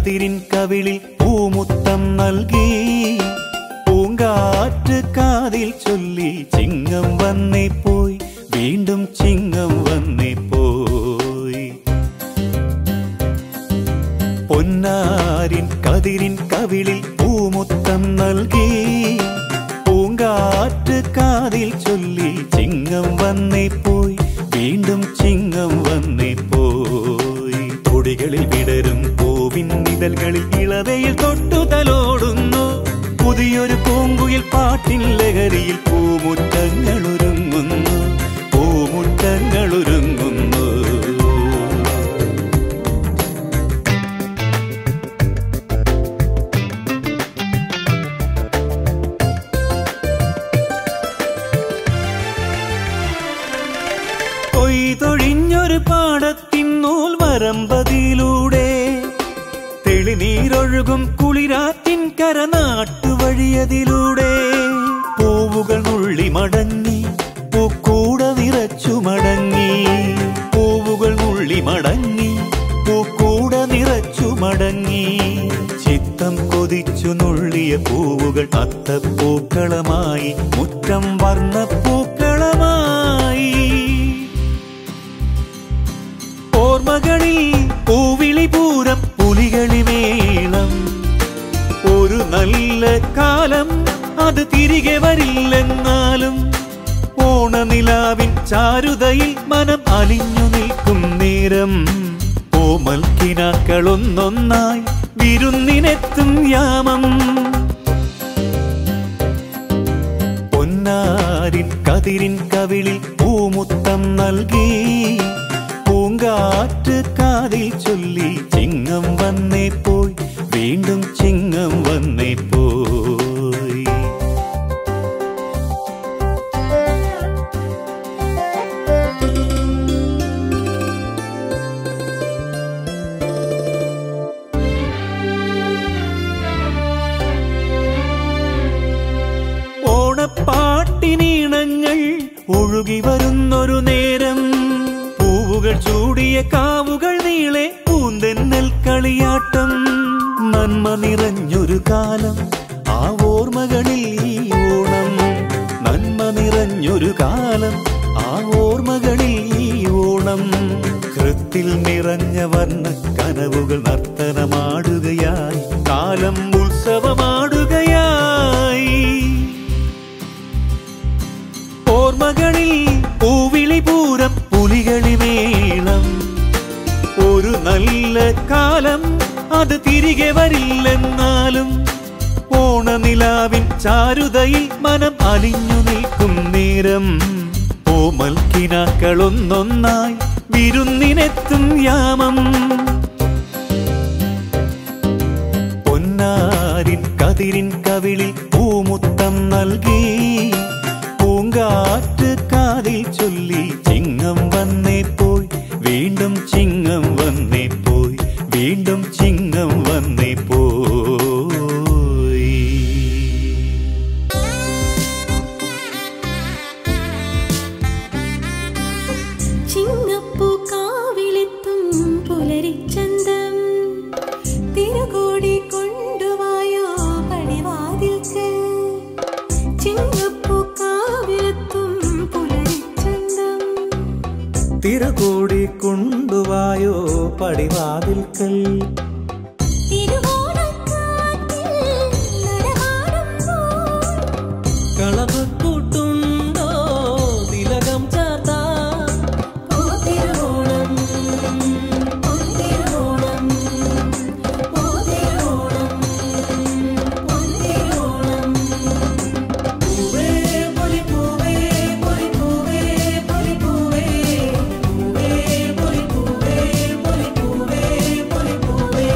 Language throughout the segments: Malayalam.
കതിരിൻ കവിളിൽ പൂമുത്തം നൽകി പൂങ്കാറ്റ് കാതിൽ ചൊല്ലി ചിങ്ങം വന്നേ പോയി വീണ്ടും ചിങ്ങം വന്നേ പോയി പൊന്നാരിൻ കതിരിൻ കവിളിൽ പൂമുത്തം നൽകി പൂങ്കാറ്റ് കാതിൽ ചൊല്ലി ചിങ്ങം വന്നേ പോയി വീണ്ടും ചിങ്ങം വന്നേ പോയി കൊടികളിൽ വിടരും പൂവിൻ നിഴലുകളിൽ ഇളവയിൽ തൊട്ടുതലോടുന്നു പുതിയൊരു പൂങ്കുയിൽ പാട്ടിൻ ലഹരിയിൽ പൂമുറ്റങ്ങളൊരുങ്ങുന്നു പൂമുറ്റങ്ങളൊരുങ്ങുന്നു കൊയ്തൊഴിഞ്ഞൊരു പാടത്തിൻ നൂൽ വരമ്പതിലൂടെ തെളിനീരൊഴുകും കുളിരാറ്റിൻ കരനാട്ടുവഴിയതിലൂടെ പൂവുകൾ നുള്ളി മടങ്ങി പൂക്കൂട നിറച്ചു മടങ്ങി പൂവുകൾ നുള്ളി മടങ്ങി പൂക്കൂട നിറച്ചു മടങ്ങി ചിത്തം കൊതിച്ചു നുള്ളിയ പൂവുകൾ അത്തപ്പൂക്കളമായി മുറ്റം വർണ്ണപ്പൂക്കളമായി ഓർമ്മകളിൽ പൂവിളി പൂരം പുലികളിമേളം ഒരു നല്ല കാലം അത് തിരികെ വരില്ലെന്നാലും ഓണനിലാവിൻ ചാരുതയിൽ മനം അലിഞ്ഞു നിൽക്കും നേരം ഓമൽക്കിനാക്കളൊന്നൊന്നായി വിരുന്നിനെത്തും യാമം പൊന്നാരിൻ കതിരിൻ കവിളിൽ പൂമുത്തം നൽകി പൂങ്കാറ്റ് കാതിൽ ചൊല്ലി ചിങ്ങം വന്നേ പോയി വീണ്ടും ചിങ്ങം വന്നേ പോയി ഓണപ്പാട്ടിനീണങ്ങൾ ഒഴുകി വരുന്നൊരു നേരം പൂവുകൾ ചൂടിയ കാവുകൾ നീളെ പൂന്തെന്നൽ കളിയാട്ടം നന്മ നിറഞ്ഞൊരു കാലം ആ ഓർമ്മകളിൽ ഈ ഓണം നന്മ നിറഞ്ഞൊരു കാലം ആ ഓർമ്മകളിൽ ഈ ഓണം കൃത്തിൽ നിറഞ്ഞ വർണ്ണ കനവുകൾ നർത്തനമാടുകയായി കാലം ഉത്സവമാടുകയായി ഓർമ്മകളിൽ പൂവിളി പൂരം പുലികളിമേളം ഒരു നല്ല കാലം അത് തിരികെ വരില്ലെന്നാലും ഓണനിലാവിൻ ചാരുതയിൽ മനം അലിഞ്ഞു നിൽക്കും നേരം ഓമൽക്കിനാക്കളൊന്നൊന്നായി വിരുന്നിനെത്തും യാമം പൊന്നാരിൻ കതിരിൻ കവിളിൽ പൂമുത്തം നൽകി പൂങ്കാറ്റ് കാതിൽ ചൊല്ലി ചിങ്ങം വന്നേ പോയി വീണ്ടും ചിങ്ങം വന്നേ പോയി വീണ്ടും ചിങ്ങം വന്നേ പോയി ചിങ്ങപ്പൂ കാവിലെത്തും പുലരിച്ചന്തം തിരുകോടി കൊണ്ടുവായോ പടിവാതിൽക്ക് ചിങ്ങപ്പൂ കാവിലെത്തും പുലരിച്ചന്തം തിരുകോടി കൊണ്ടുവായോ പടിവാതിൽക്കൽ കളഭക്കൂട്ടുണ്ടോ തിലകം ചാർത്താ പൂവേ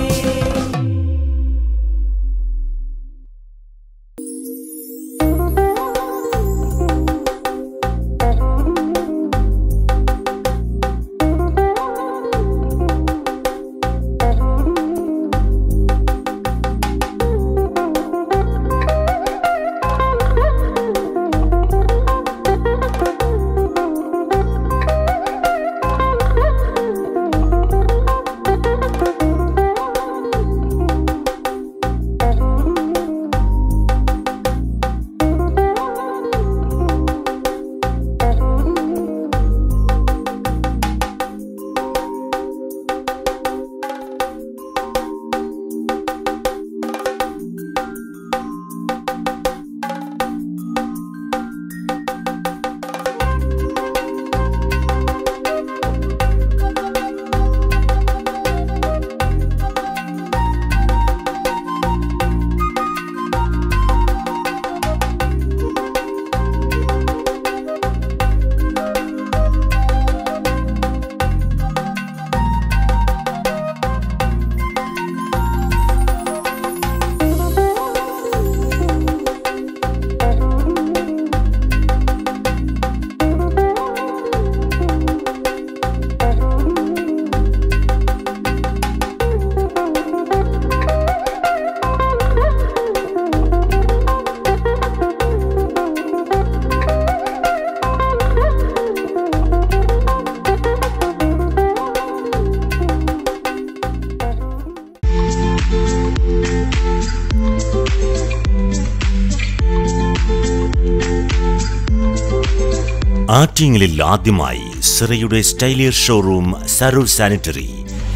ആറ്റിങ്ങലിൽ ആദ്യമായി സിറയുടെ സ്റ്റൈലിയർ showroom Sarur sanitary.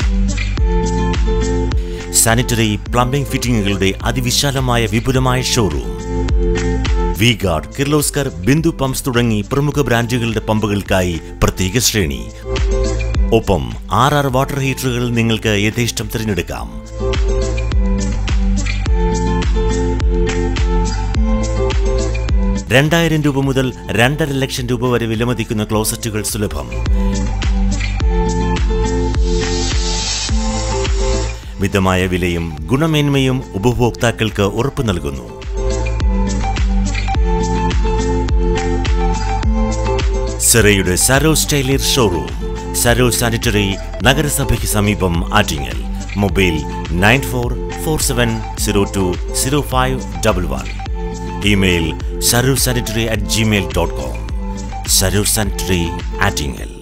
Sanitary plumbing ഫിറ്റിംഗുകളുടെ അതിവിശാലമായ വിപുലമായ showroom. V-Guard, Kirloskar, Bindu pumps തുടങ്ങി പ്രമുഖ ബ്രാൻഡുകളുടെ പമ്പുകൾക്കായി പ്രത്യേക ശ്രേണി. ഒപ്പം 6 വാട്ടർ ഹീറ്ററുകൾ നിങ്ങൾക്ക് യഥേഷ്ടം തിരഞ്ഞെടുക്കാം. രൂപ മുതൽ 2.5 ലക്ഷം രൂപ വരെ വിലമതിക്കുന്ന ക്ലോസറ്റുകൾ സുലഭം. മിതമായ വിലയും ഗുണമേന്മയും ഉപഭോക്താക്കൾക്ക് ഉറപ്പു നൽകുന്നു. സിറയുടെ സരോ സ്റ്റൈലിയർ ഷോറൂം, സരോ സാനിറ്ററി, നഗരസഭയ്ക്ക് സമീപം, Attingal. Mobile 9447020511. Email sarursanitary@gmail.com. Sarur Sanitary, Attingal.